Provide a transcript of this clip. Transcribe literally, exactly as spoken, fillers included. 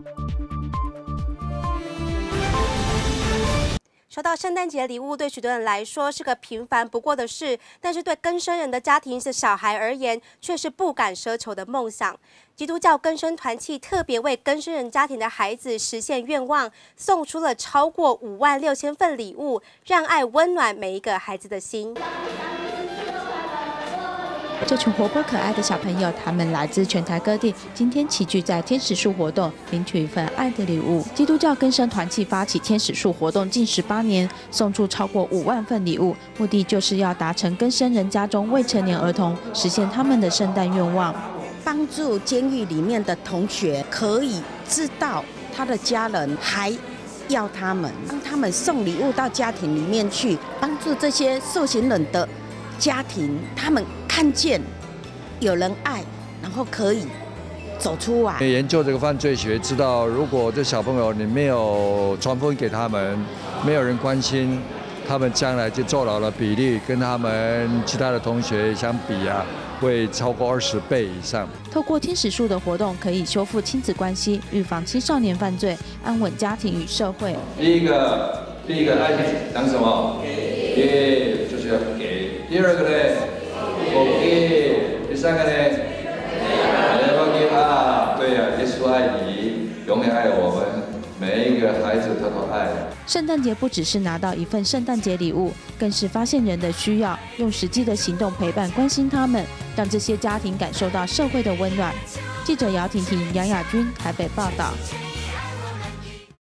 收到圣诞节礼物，对许多人来说是个平凡不过的事，但是对更生人的家庭是小孩而言，却是不敢奢求的梦想。基督教更生团契特别为更生人家庭的孩子实现愿望，送出了超过五万六千份礼物，让爱温暖每一个孩子的心。 这群活泼可爱的小朋友，他们来自全台各地，今天齐聚在天使树活动，领取一份爱的礼物。基督教更生团契发起天使树活动近十八年，送出超过五万份礼物，目的就是要达成更生人家中未成年儿童实现他们的圣诞愿望， 帮助监狱里面的同学可以知道他的家人还要他们，帮他们送礼物到家庭里面去，帮助这些受刑人的家庭，他们 看见有人爱，然后可以走出来。 研究这个犯罪学，知道如果这小朋友你没有传福音给他们，没有人关心，他们将来就坐牢的比例跟他们其他的同学相比啊，会超过二十倍以上。 透过天使树的活动，可以修复亲子关系，预防青少年犯罪，安稳家庭与社会。 第一个，第一个爱情讲什么？给，就是要给。第二个呢？ 给第三个呢？给啊，对呀、啊，耶稣爱你，永远爱我们，每一个孩子他都爱。 圣诞节不只是拿到一份圣诞节礼物，更是发现人的需要，用实际的行动陪伴、关心他们，让这些家庭感受到社会的温暖。记者姚婷婷、杨雅君台北报道。